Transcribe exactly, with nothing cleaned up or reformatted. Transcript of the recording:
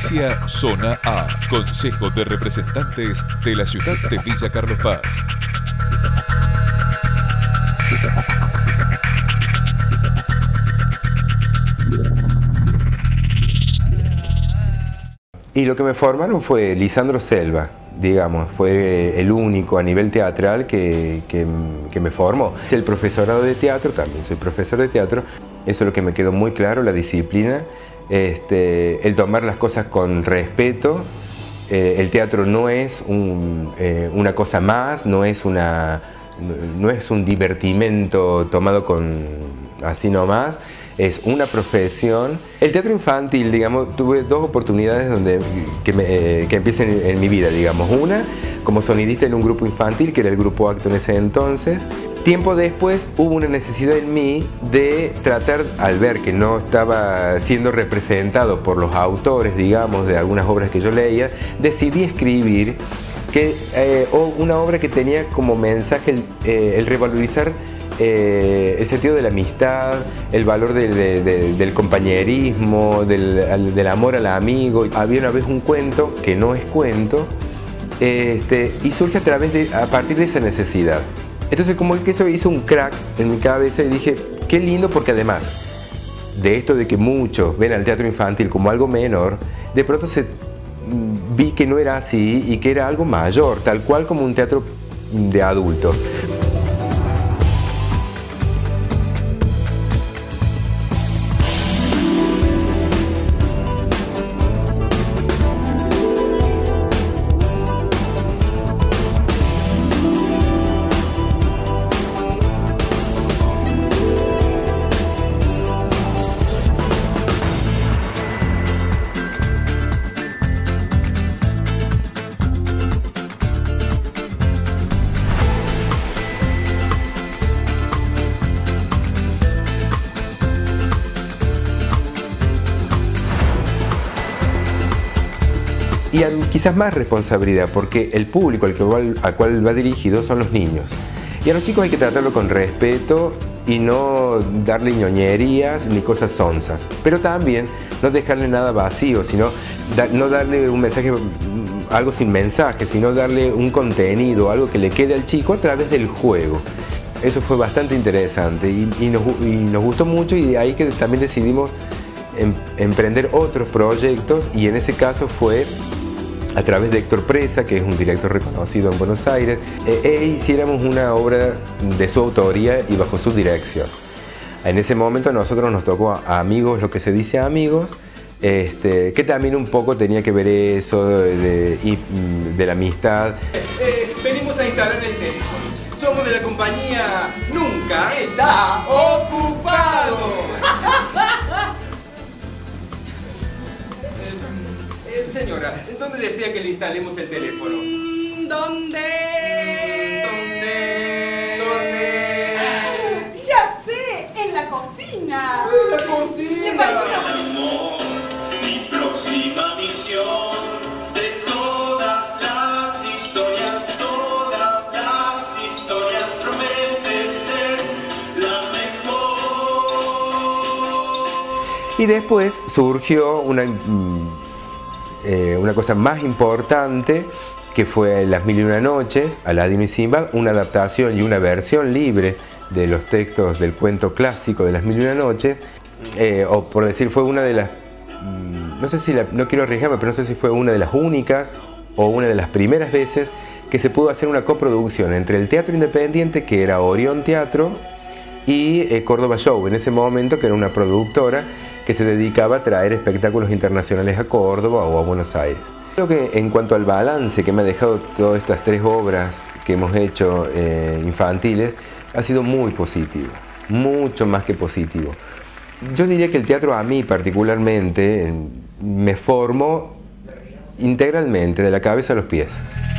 Inicia Zona A, Consejo de Representantes de la Ciudad de Villa Carlos Paz. Y lo que me formaron fue Lisandro Selva, digamos, fue el único a nivel teatral que, que, que me formó. El profesorado de teatro, también soy profesor de teatro, eso es lo que me quedó muy claro, la disciplina, este, el tomar las cosas con respeto. Eh, el teatro no es un, eh, una cosa más, no es, una, no es un divertimento tomado con así nomás. Es una profesión. El teatro infantil, digamos, tuve dos oportunidades donde, que, me, eh, que empiecen en, en mi vida, digamos. Una, como sonidista en un grupo infantil, que era el Grupo Acto en ese entonces. Tiempo después hubo una necesidad en mí de tratar, al ver que no estaba siendo representado por los autores, digamos, de algunas obras que yo leía, decidí escribir que, eh, una obra que tenía como mensaje el, eh, el revalorizar Eh, el sentido de la amistad, el valor de, de, de, del compañerismo, del, del amor al amigo. Había una vez un cuento que no es cuento, este, y surge a, través de, a partir de esa necesidad. Entonces como que eso hizo un crack en mi cabeza y dije, qué lindo, porque además de esto de que muchos ven al teatro infantil como algo menor, de pronto se, vi que no era así y que era algo mayor, tal cual como un teatro de adultos. Y quizás más responsabilidad, porque el público al, que va, al cual va dirigido son los niños. Y a los chicos hay que tratarlo con respeto y no darle ñoñerías ni cosas sonzas. Pero también no dejarle nada vacío, sino da, no darle un mensaje, algo sin mensaje, sino darle un contenido, algo que le quede al chico a través del juego. Eso fue bastante interesante y, y, nos, y nos gustó mucho, y de ahí que también decidimos em, emprender otros proyectos, y en ese caso fue a través de Héctor Presa, que es un director reconocido en Buenos Aires, e, e hiciéramos una obra de su autoría y bajo su dirección. En ese momento a nosotros nos tocó a, a Amigos, lo que se dice a Amigos, este, que también un poco tenía que ver eso de, de, de la amistad. Eh, venimos a instalar el teléfono. Somos de la compañía Nunca Está Ocupado. Señora, ¿dónde desea que le instalemos el teléfono? ¿Dónde? ¿Dónde? ¿Dónde? Ya sé, en la cocina. ¡En la cocina! ¿Le parece una... Mi próxima misión de todas las historias, todas las historias promete ser la mejor. Y después surgió una... Eh, una cosa más importante, que fue Las Mil y Una Noches, Aladino y Sinbad, una adaptación y una versión libre de los textos del cuento clásico de Las Mil y Una Noches, eh, o por decir, fue una de las, no sé si, la, no quiero arriesgarme, pero no sé si fue una de las únicas o una de las primeras veces que se pudo hacer una coproducción entre el teatro independiente, que era Orión Teatro, y eh, Córdoba Show, en ese momento, que era una productora que se dedicaba a traer espectáculos internacionales a Córdoba o a Buenos Aires. Creo que en cuanto al balance que me ha dejado todas estas tres obras que hemos hecho eh, infantiles, ha sido muy positivo, mucho más que positivo. Yo diría que el teatro, a mí particularmente, me formó integralmente, de la cabeza a los pies.